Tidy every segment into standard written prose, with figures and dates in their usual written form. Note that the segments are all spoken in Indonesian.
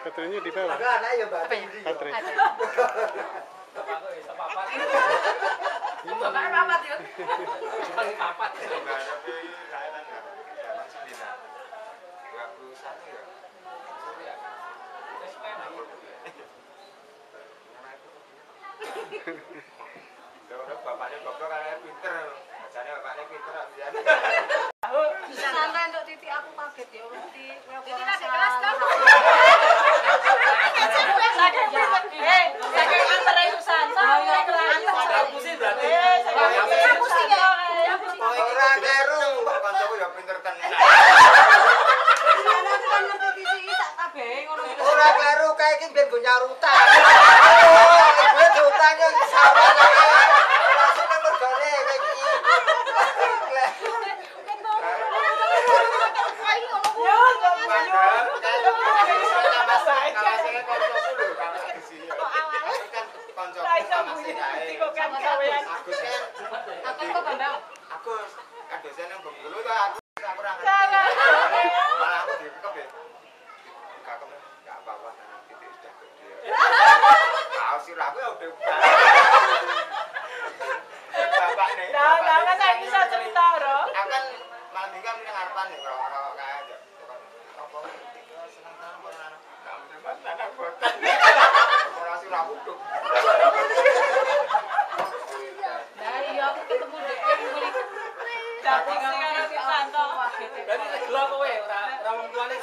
Baterainya di bawah. Ada anak ya Baterai. Bapaknya papat yuk. Bapaknya papat. Bapaknya dokter anaknya pinter. Bacanya bapaknya pinter. Santai untuk Titi, aku kaget ya mesti. Titi lagi kelas kan? Saking antara itu santai. Aku sih berarti. Aku sih ya. Ora keru, kancaku ya pinter tenan. Ora keru kae iki ben go nyarutan. Gue diutangnya sawah ae. Ora seneng mergane kowe iki. Agus, dosen yang Bengkulu tuh aku ora ngerti. Malah aku dikep ya. Dikep enggak apa-apa titik sudah gede. Kau sirahku ya udah. Bapak nih. Nah, saya bisa cerita, Bro. Akan malam minggu kan ngarepan ya kalau kayak aja. Apa seneng tenan kok anak. Enggak mesti anak boten. Ora sirahku tuh. Dari aku ketemu DE mulai dadi karo si Santo. Berarti gelo kowe ora wong tuane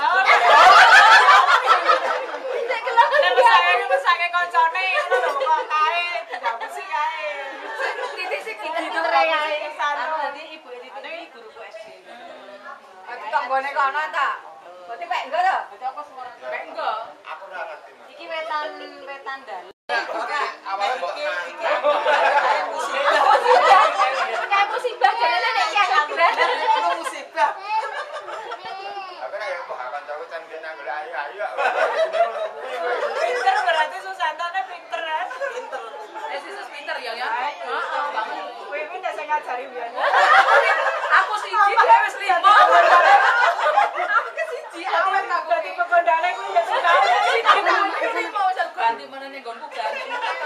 Mesake koncone ngono lho kok kae didapusi kae. Titi sih Gitu kae Santo dadi ibu Titi iki guruku SD. Aku tak gone kono ta. Berarti pek enggak to? Berarti aku semua pek enggak. Aku ora ngerti. Iki wetan dal. Awalnya kok Kayak musibah jane nek iki agak. Itu musibah. apa nek kok akan tahu can ben nang ayo. Pinter berarti Susantone pinter kan? pinter. Sus pinter ya ya. Heeh, banget. Kowe iki nek sing ngajari biyen. Aku siji dhewe wis 5. Aku ke siji awet aku. Dadi pegondane kuwi ya sekali. Iki mau ganti mana ning nggonku ganti.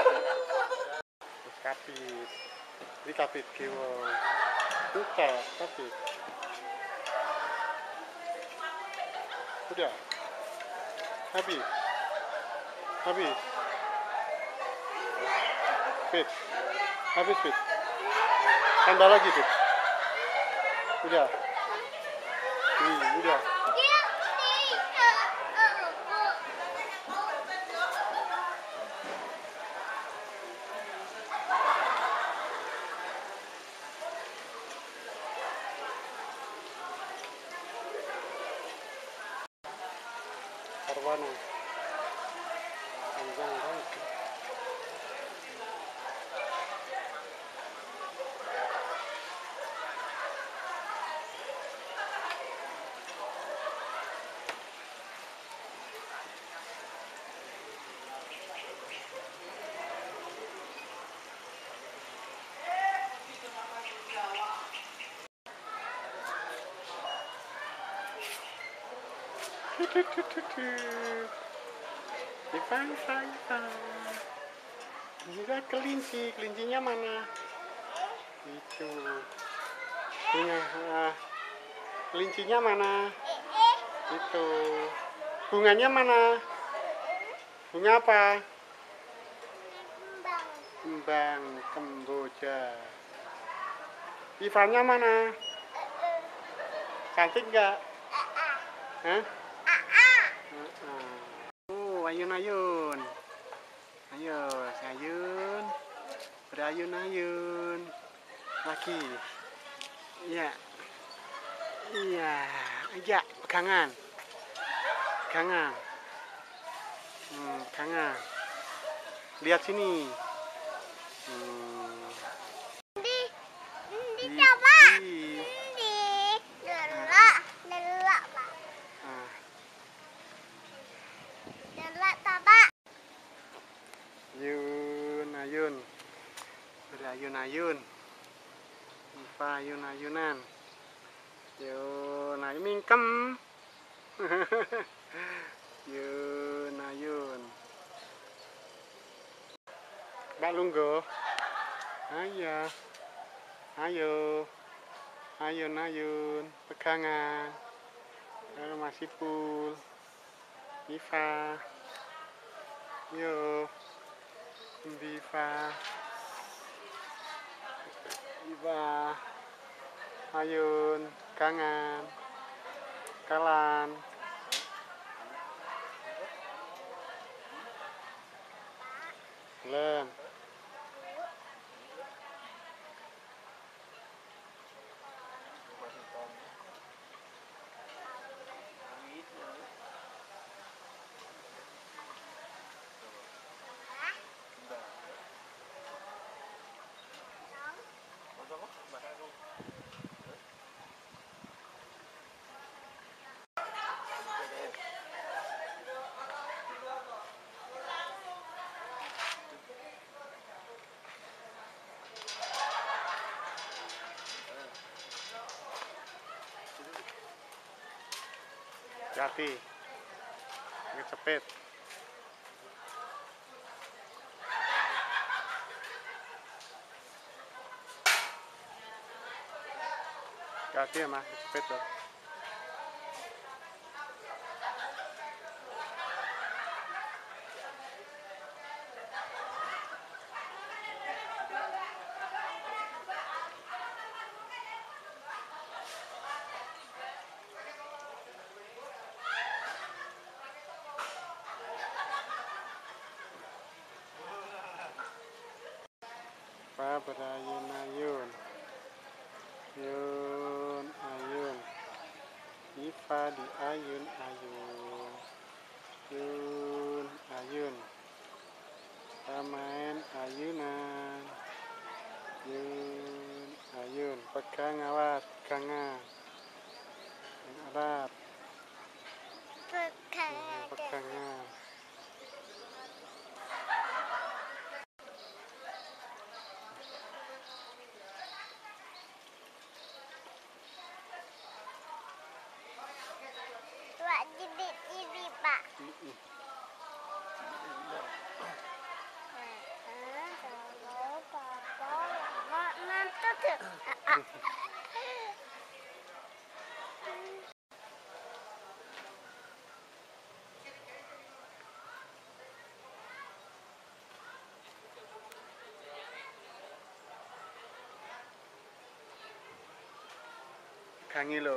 Kapit. Ini kapit kiwo. Buka kapit. Udah. Habis. Habis. Fit. Habis fit. Tambah lagi fit. Udah. Udah. Arwana. Panjang banget. Ivan. Enggak kelincinya mana? Itu. Kelincinya mana? Itu. Bunganya mana? Bunga apa? Kembang kemboja. Ivannya mana? Cantik nggak? Hah? Ayun. Ayo, sayun. Berayun-ayun. Lagi. Iya. Aja, pegangan. Pegangan. Pegangan. Lihat sini. Coba. Delak, Pak. Delak, Pak. Ayun. Berayun-ayun. Iva ayun-ayunan. Yun, ayo mingkem. Yun ayun. Mbak Lunggo. Ayo. Ayo. Ayun ayun. Pegangan. Halo Mas Ipul. Iva. Yo. Viva. Iva. Ayun. Kangen. Kalan. Len. Hati. Ngecepet. Hati ya Mas, ngecepet loh. Pa berayun ayun. Yun ayun. Iva di ayun ayun. Yun ayun. Main ayunan. Yun ayun. Pegang alat, pegangan. Alat, pegangan. Buat jibit-jibit, Pak. Mantap tuh. Kangi lo.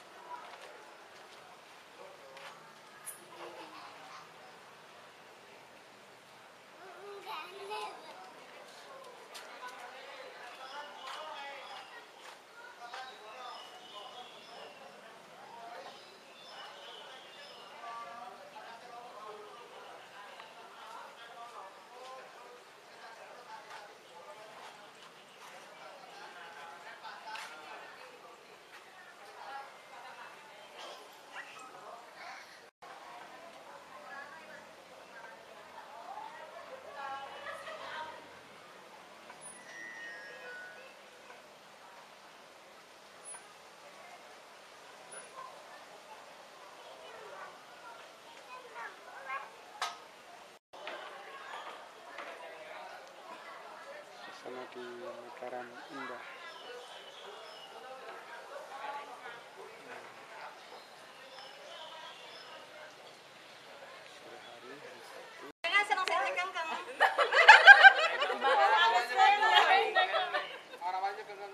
Sana di Mataram Indah. Sore hari Sabtu. Senang saya kang kang. Harapannya kan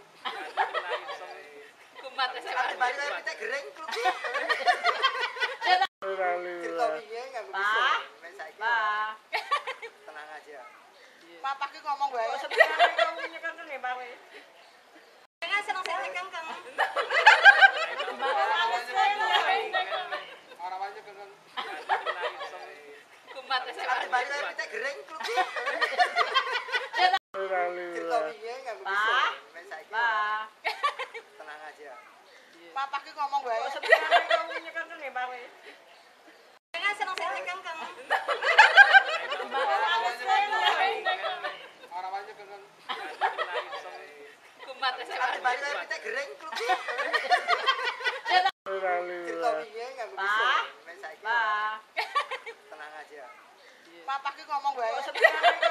Kumat saya. Balik kita gereng klub. Lalu Cerita wingi enggak bisa. Men saiki. Pak. Tenang aja. Papa ki ngomong wae sebenarnya kamu nyekan kan ya, Pak. Senang saya kang kang. harapannya kan Kumat saya. Balik kita gereng klub. lalu Cerita wingi enggak bisa. Men saiki. Pak. Tenang aja. Papa ki ngomong wae sebenarnya kamu nyekan kan ya, Pak. Senang saya kang kang. harapannya kan Kumat saya. Balik kita gereng klub. lalu Cerita wingi enggak bisa. Men saiki. Pak. Papa ki ngomong wae.